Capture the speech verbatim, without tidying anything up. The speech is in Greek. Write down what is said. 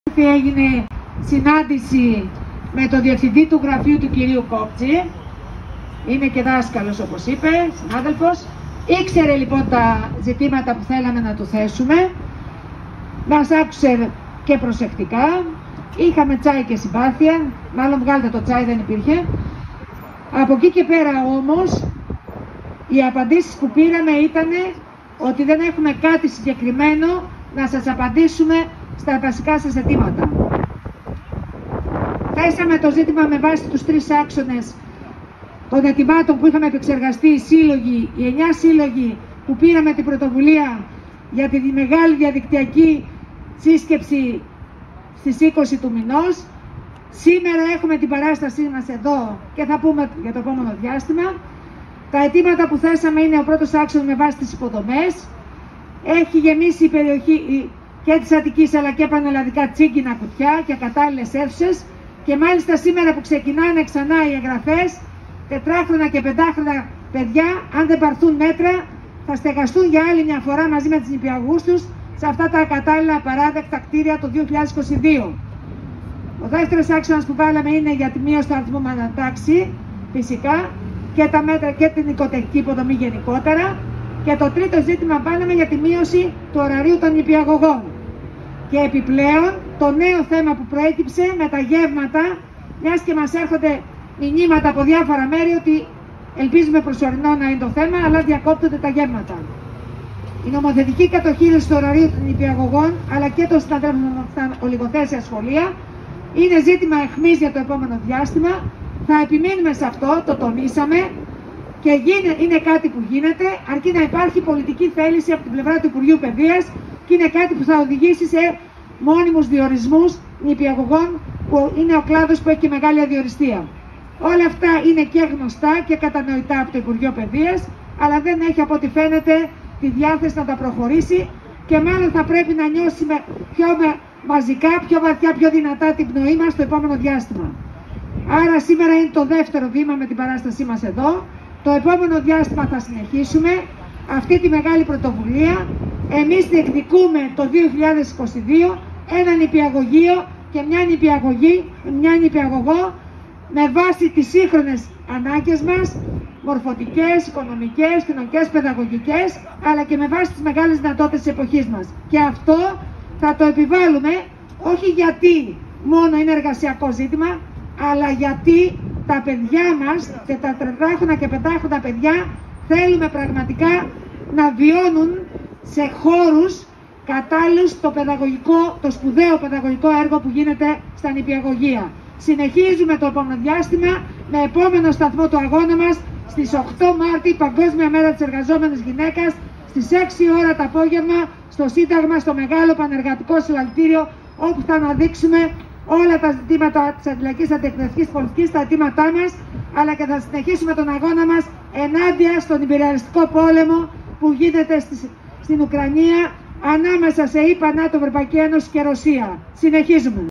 Έγινε συνάντηση με τον διευθυντή του γραφείου του κυρίου Κόπτζη. Είναι και δάσκαλος, όπως είπε, συνάδελφος. Ήξερε λοιπόν τα ζητήματα που θέλαμε να του θέσουμε. Μας άκουσε και προσεκτικά. Είχαμε τσάι και συμπάθεια. Μάλλον βγάλτε το τσάι, δεν υπήρχε. Από εκεί και πέρα όμως, οι απαντήσεις που πήραμε ήταν ότι δεν έχουμε κάτι συγκεκριμένο να σας απαντήσουμε στα βασικά σας αιτήματα. Θέσαμε το ζήτημα με βάση τους τρεις άξονες των αιτημάτων που είχαμε επεξεργαστεί οι σύλλογοι, οι εννιά σύλλογοι που πήραμε την πρωτοβουλία για τη μεγάλη διαδικτυακή σύσκεψη στις είκοσι του μηνός. Σήμερα έχουμε την παράστασή μας εδώ και θα πούμε για το επόμενο διάστημα. Τα αιτήματα που θέσαμε είναι ο πρώτος άξονας με βάση τις υποδομές. Έχει γεμίσει η περιοχή και της Αττικής αλλά και πανελλαδικά τσίγκινα κουτιά και κατάλληλες αίθουσες, και μάλιστα σήμερα που ξεκινάνε ξανά οι εγγραφές, τετράχρονα και πεντάχρονα παιδιά, αν δεν πάρθουν μέτρα, θα στεγαστούν για άλλη μια φορά μαζί με τις νηπιαγωγούς τους σε αυτά τα κατάλληλα παράδεκτα κτίρια το δύο χιλιάδες είκοσι δύο. Ο δεύτερος άξονας που βάλαμε είναι για τη μείωση του αριθμού ανατάξει, φυσικά, και, τα μέτρα, και την οικοτεχνική υποδομή γενικότερα. Και το τρίτο ζήτημα βάλαμε για τη μείωση του ωραρίου των νηπιαγωγών. Και επιπλέον το νέο θέμα που προέκυψε με τα γεύματα, μιας και μας έρχονται μηνύματα από διάφορα μέρη ότι ελπίζουμε προσωρινό να είναι το θέμα, αλλά διακόπτονται τα γεύματα. Η νομοθετική κατοχήρωση του ωραρίου των νηπιαγωγών αλλά και των συναδέλφων στα ολιγοθέσια σχολεία είναι ζήτημα αιχμής για το επόμενο διάστημα. Θα επιμείνουμε σε αυτό, το τονίσαμε, και είναι κάτι που γίνεται, αρκεί να υπάρχει πολιτική θέληση από την πλευρά του Υπουργείου Παιδείας, και είναι κάτι που θα οδηγήσει σε μόνιμους διορισμούς νηπιαγωγών, που είναι ο κλάδος που έχει και μεγάλη αδιοριστία. Όλα αυτά είναι και γνωστά και κατανοητά από το Υπουργείο Παιδείας, αλλά δεν έχει από ό,τι φαίνεται τη διάθεση να τα προχωρήσει, και μάλλον θα πρέπει να νιώσουμε πιο μαζικά, πιο βαθιά, πιο δυνατά την πνοή μας στο επόμενο διάστημα. Άρα σήμερα είναι το δεύτερο βήμα με την παράστασή μας εδώ. Το επόμενο διάστημα θα συνεχίσουμε αυτή τη μεγάλη πρωτοβουλία. Εμείς διεκδικούμε το δύο χιλιάδες είκοσι δύο ένα νηπιαγωγείο και μια νηπιαγωγή, μια νηπιαγωγό με βάση τις σύγχρονες ανάγκες μας, μορφωτικές, οικονομικές, κοινωνικές, παιδαγωγικές, αλλά και με βάση τις μεγάλες δυνατότητες της εποχής μας. Και αυτό θα το επιβάλλουμε όχι γιατί μόνο είναι εργασιακό ζήτημα, αλλά γιατί τα παιδιά μας και τα τετράχρονα και πεντάχρονα παιδιά θέλουμε πραγματικά να βιώνουν σε χώρους κατάλληλους το, παιδαγωγικό, το σπουδαίο παιδαγωγικό έργο που γίνεται στα νηπιαγωγεία. Συνεχίζουμε το επόμενο διάστημα με επόμενο σταθμό του αγώνα μας στις οκτώ Μάρτη, Παγκόσμια Μέρα της Εργαζόμενης Γυναίκας, στις έξι ώρα το απόγευμα στο Σύνταγμα, στο Μεγάλο Πανεργατικό Συλλαλητήριο, όπου θα αναδείξουμε όλα τα ζητήματα της αντιλαϊκής αντιεκπαιδευτικής πολιτικής, τα αιτήματά μας, αλλά και θα συνεχίσουμε τον αγώνα μας ενάντια στον υπεριαλιστικό πόλεμο που γίνεται στις, στην Ουκρανία ανάμεσα σε ΗΠΑ, ΝΑΤΟ, Ευρωπαϊκή Ένωση και Ρωσία. Συνεχίζουμε.